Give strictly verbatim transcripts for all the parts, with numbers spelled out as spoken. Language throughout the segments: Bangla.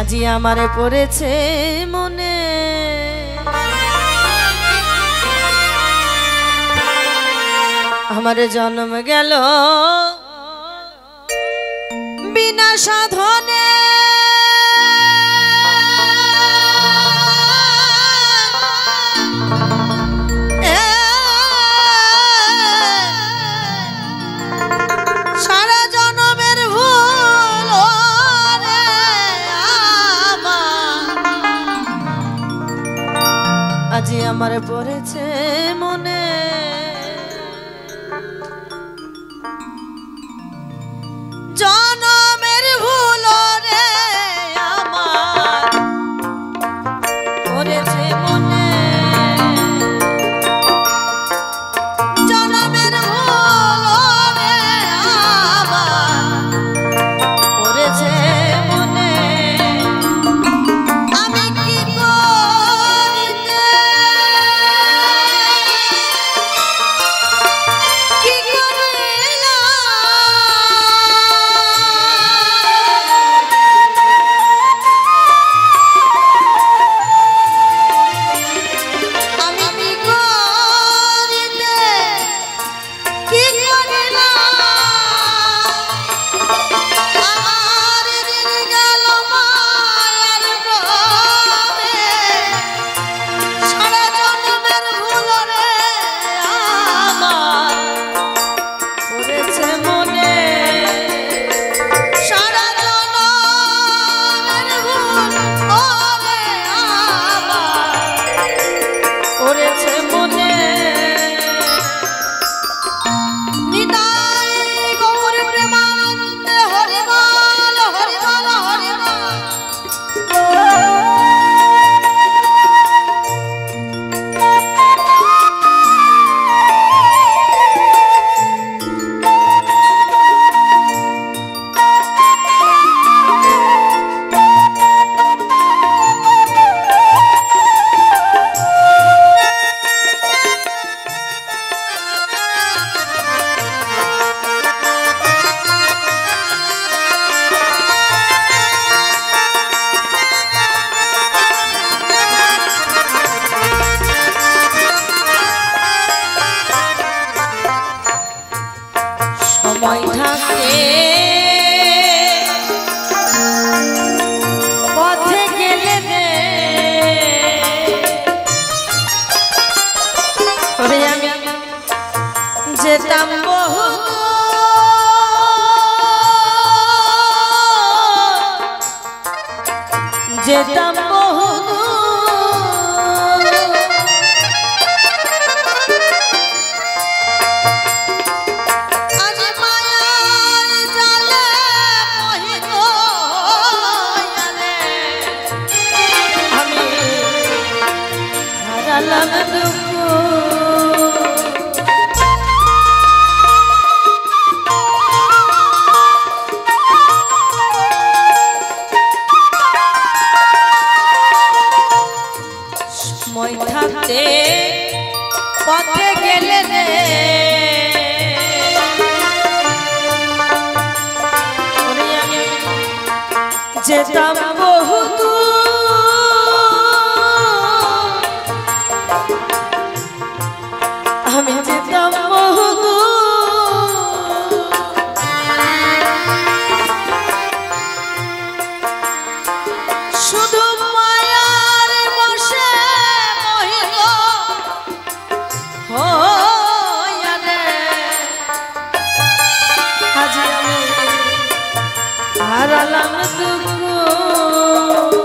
আজি আমারে পড়েছে মনে আমারে জন্ম গেল বিনা সাধনে সারা জন্মের ভুল আজি আমারে পড়েছে মনে জনমের ভুল রে আমার পড়েছে মনে জনমের ভুল রে আমার পড়েছে মনে আমি কি করিতে কি সময় থাকে পথে গেলে রে আমি যেতাম বহু যেতাম বহু সময় থাকতে পথে গেলে রে আমি যেতাম বহু আমি যেতাম বহু শুধু মায়ার বসে মহিল হইয়ারে আজ আমি হারালাম দুঃখ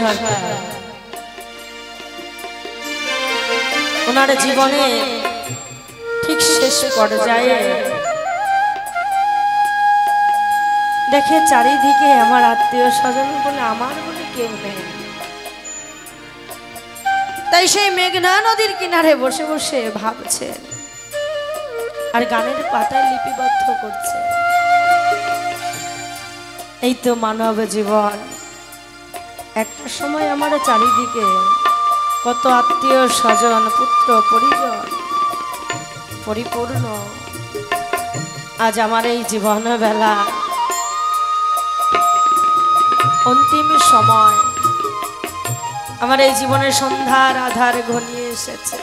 সরকার ওনার জীবনে ঠিক শেষ পর্যায়ে দেখে চারিদিকে আমার আত্মীয় স্বজন বলে আমার বলে কেউ নেই, তাই সেই মেঘনা নদীর কিনারে বসে বসে ভাবছে আর গানের পাতায় লিপিবদ্ধ করছে। এই তো মানব জীবন, একটা সময় আমার চারিদিকে কত আত্মীয় স্বজন পুত্র পরিজন পরিপূর্ণ, আজ আমার এই জীবন বেলা অন্তিম সময়, আমার এই জীবনের সন্ধ্যার আধার ঘনিয়ে এসেছে।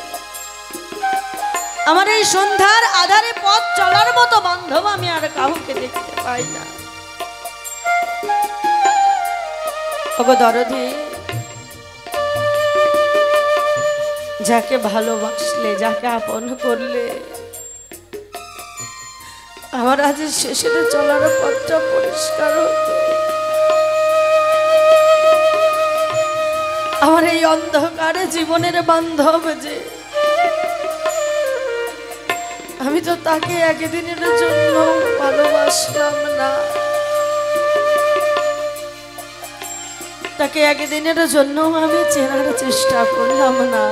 আমার এই সন্ধ্যার আধারে পথ চলার মতো বান্ধব আমি আর কাউকে দেখতে পাই না। ওগো দরদি, যাকে ভালোবাসলে, যাকে আপন করলে আমার আজ শেষের চলার পথটা পরিষ্কার হতো। আমার এই অন্ধকারে জীবনের বান্ধব যে, আমি তো তাকে একদিনের জন্য ভালোবাসলাম না, তাকে একদিনের জন্য আমি চেনার চেষ্টা করলাম না।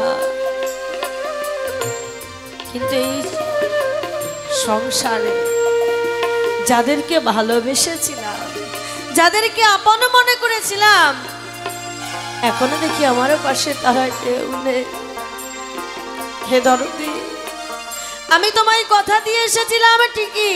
কিন্তু এই সংসারে যাদেরকে ভালোবেসেছিলাম, যাদেরকে আপন মনে করেছিলাম, এখনো দেখি আমার পাশে তারা কেউ নেই। হে দরদি, আমি তোমায় কথা দিয়ে এসেছিলাম ঠিকই,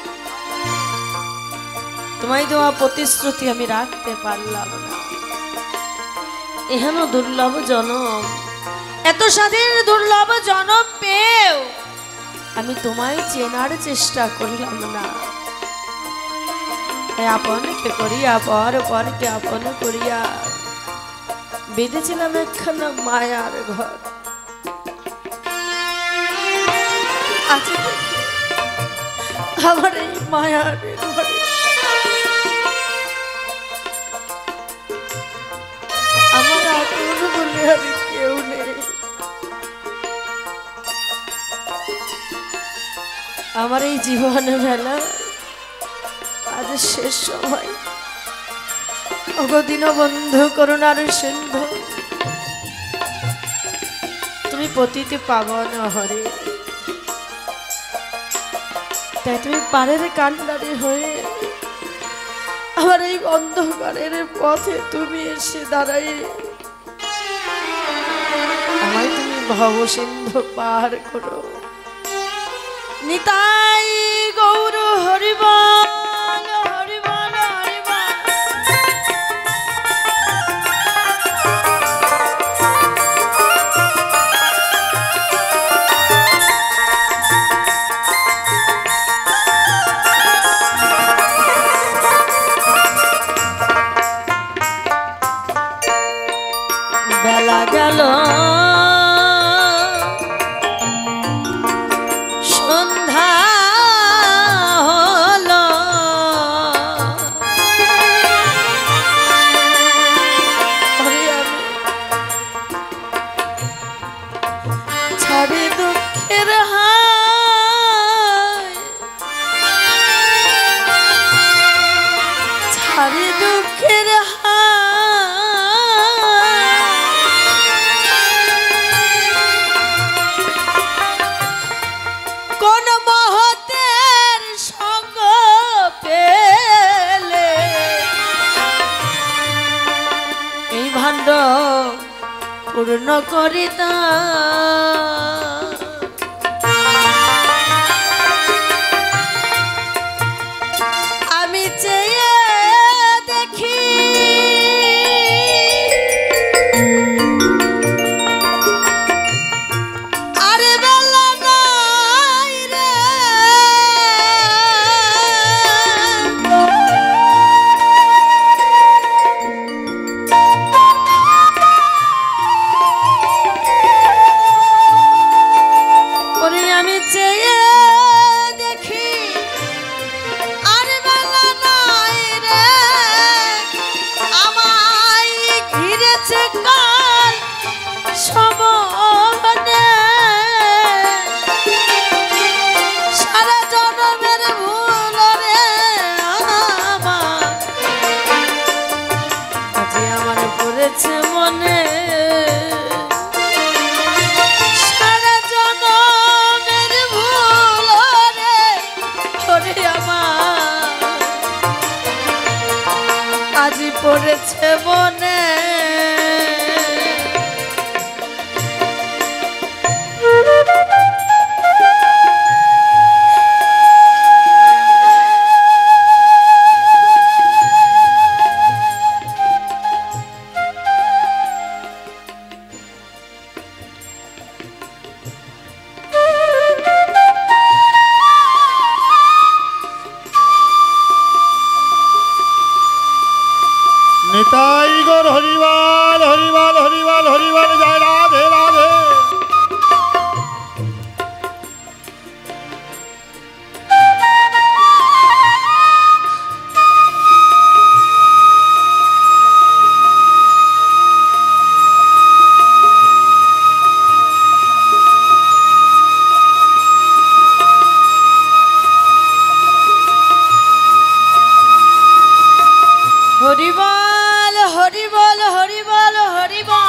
তোমায় দেওয়া প্রতিশ্রুতি আমি রাখতে পারলাম না। এহেন দুর্লভ জনম, এত স্বাধীন দুর্লভ জনম পেয়েও আমি তোমায় চেনার চেষ্টা করলাম না। আপনকে করিয়া পর পরকে আপন করিয়া বেঁধেছিলাম একখানা মায়ার ঘর। আজ আমার এই মায়ার ঘরে আমার আপন বলে আমি কেউ নেই। আমার এই জীবন বেলা আজ শেষ সময়। ওগো দীনবন্ধু করুণার সিন্ধু, তুমি পতিতে পাবন হরে, তাই তুমি পাড়ের কান্ডারি হয়ে আমার এই অন্ধকারের পথে তুমি এসে দাঁড়াই আমায় তুমি ভব সিন্ধু পার করো। নিতাই গৌর হরিবল হরিবল হরিবল। বেলা গেল পূর্ণ করিতা আমি চেয়ে দেখি আরে বেলা নাই রে পড়েছে কাল সমানে সারা জনমের ভুল রে আমার আজ আমার পড়েছে মনে সারা জনমের ভুল রে ওরে আমার আজ পড়েছে মনে নিতাই গৌর হরিবাল হরিবাল হরিবাল হরিবাল জয় রাধে রাধে। হরিবল হরিবল হরিবল হরিবল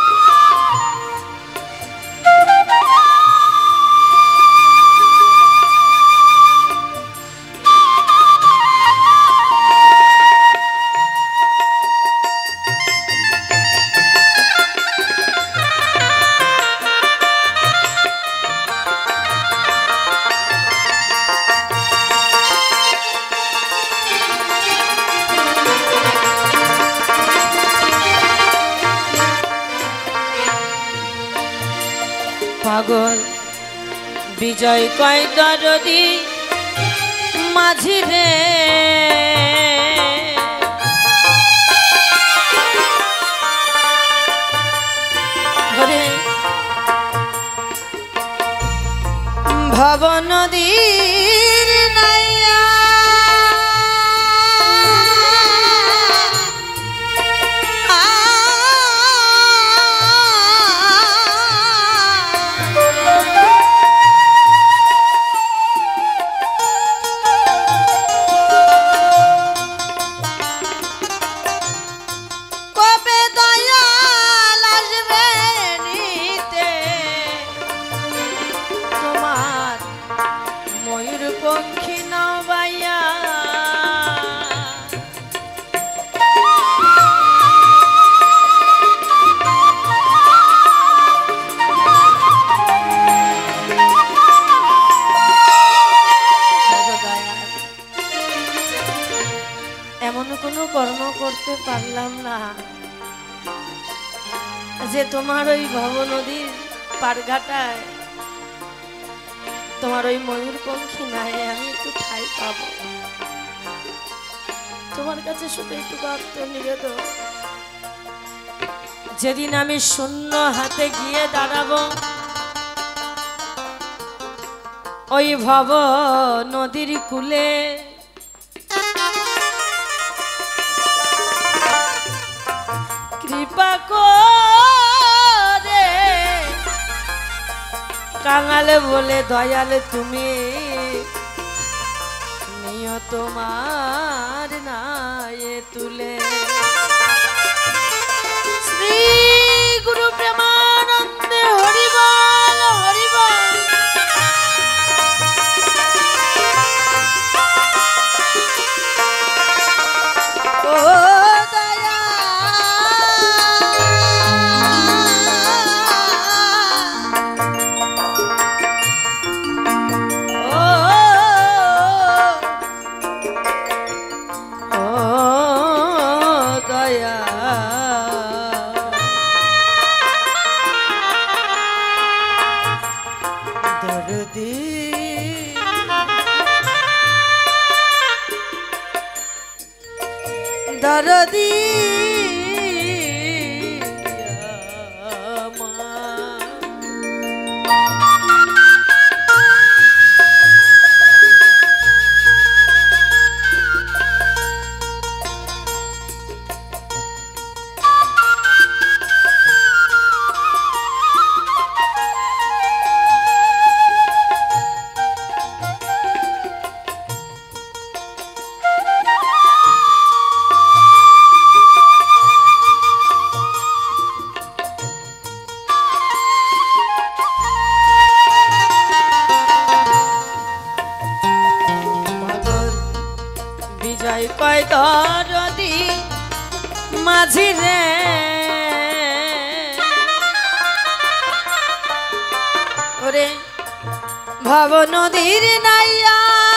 পাগল বিজয় কয় দরদি মাঝি রে ওরে ভব নদীর নাইয়া কর্ম করতে পারলাম না যে তোমার ওই ভব নদীর পারঘাটায় তোমার ওই ময়ূরপঙ্খী নাই আমি একটু ঠাই পাবো। তোমার কাছে শুধু একটু আত্মনিবেদন, যেদিন আমি শূন্য হাতে গিয়ে দাঁড়াবো ওই ভব নদীর কূলে, কৃপা করে কাঙালে বলে দয়ালে তুমি নিও তোমার নায়ে তুলে। শ্রী গুরু প্রেমানন্দে হরিবল হরিবল। ও দরদি কয় দরদি মাঝি রে ওরে ভব নদীর নাইয়া